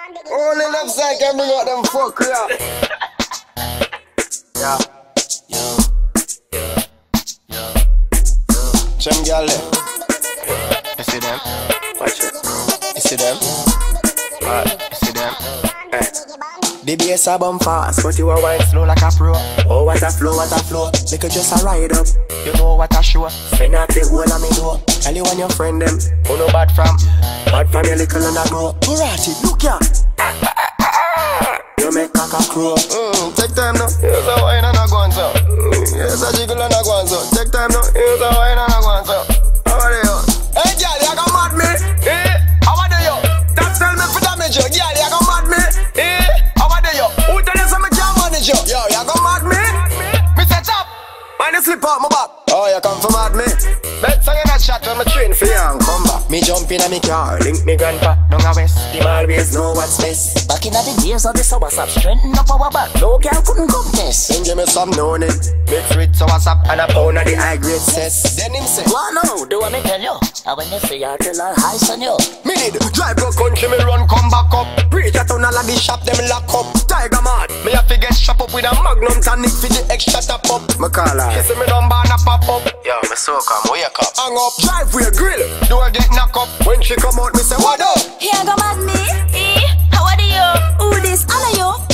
Only left side can bring out them fuck yeah. Yeah. Chem gyal there. You see them? Watch it. You see them? You see them? Hey. The bass a bump fast, but you a wine slow like a pro. Oh, what a flow, what a flow. Make it just a ride up. You know what a show. Spend up the whole of me door. Tell you when your friend them. Who no bad from? Bad from your little and a grow. Burati, look ya. You make caca crow. Take time now. Here's a wine and a go on so. Here's a jiggle and a go on so. Take time now. Here's a wine and a go on so. How are you? Hey girl, you gon' mad me? How are you? That tell me for damage you. Girl, you gon' mad me? How are you? Who tell you so me can't manage you? Yo, you gon' mad me? Me set up. Mind you slip out my back. Oh, you come for mad me? Bet so you not shot when me train for you and come back. Me jump in a me car, link me grandpa down a west. Him always know what's best. Back in the days of the sour sap, strengthen up our back. No girl couldn't contest. Then give me some known it. Mix with sour sap and a pound of the high grade cess. Then him say, well, no, do what me tell you. And when you see her, tell her hi, son, you. Me need drive go country, me run, come back up. Preach a ton of the shop, them lock up. Tiger mad, me have to get shop up with a magnum tonic for the extra top up. Me call her, she say me number and a pop up. Yo, me so come, wake up. Hang up, drive with a grill, do I get knock up. When she come out, me say, what up? Here go mad me. How are you? Who this? Anna you?